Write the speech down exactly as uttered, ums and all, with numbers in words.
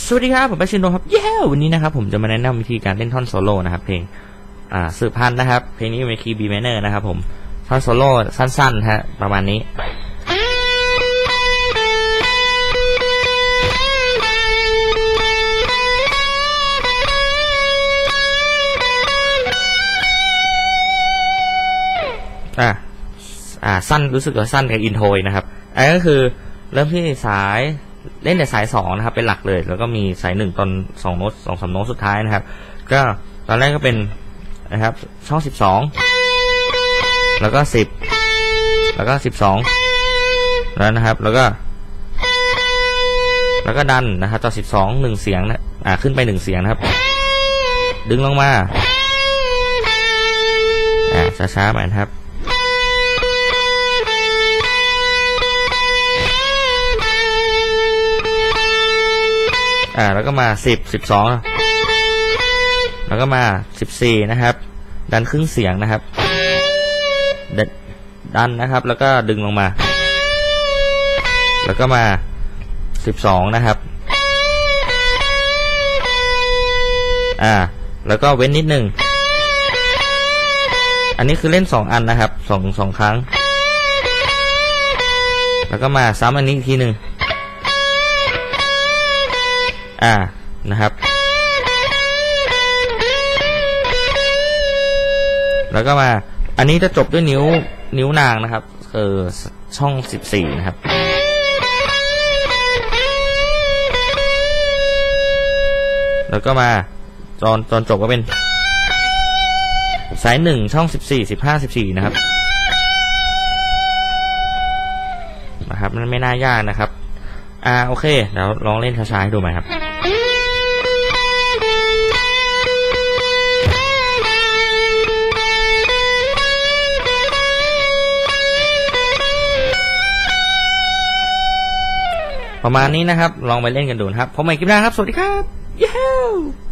สวัสดีครับผมแบชินโนครับเย้วันนี้นะครับผมจะมาแนะนำวิธีการเล่นท่อนโซโล่นะครับเพลงอ่าสืบพันธุ์นะครับเพลงนี้อยู่ในคีย์ B minor นะครับผมท่อนโซโล่สั้นๆฮะประมาณนี้อ่าอ่าสั้นรู้สึกว่าสั้นกับอินโทรนะครับอันนี้ก็คือเริ่มที่สายเล่นแต่สายสองนะครับเป็นหลักเลยแล้วก็มีสายหนึ่งตอนสองโน้ตสองสามโน้ตสุดท้ายนะครับก็ตอนแรกก็เป็นนะครับช่องสิบสองแล้วก็สิบแล้วก็สิบสองแล้วนะครับแล้วก็แล้วก็ดันนะครับต่อสิบสองหนึ่งเสียงนะอ่าขึ้นไปหนึ่งเสียงนะครับดึงลงมาอ่าช้าๆไปนะครับอ่าแล้วก็มาสิบ สิบสองแล้วก็มาสิบสี่นะครับดันครึ่งเสียงนะครับดันนะครับแล้วก็ดึงลงมาแล้วก็มาสิบสองนะครับอ่าแล้วก็เว้นนิดหนึ่งอันนี้คือเล่นสองอันนะครับสองสองครั้งแล้วก็มาซ้ำอันนี้อีกทีหนึ่งอ่านะครับแล้วก็มาอันนี้จะจบด้วยนิ้วนิ้วนางนะครับเออช่องสิบสี่นะครับแล้วก็มาตอนตอนจบก็เป็นสายหนึ่งช่องสิบสี่ สิบห้า สิบสี่นะครับนะครับมันไม่น่ายากนะครับอ่าโอเคเดี๋ยวลองเล่นช้าๆให้ดูไหมครับประมาณนี้นะครับลองไปเล่นกันดูนะครับผมใหม่คลิปหน้าครับสวัสดีครับเย้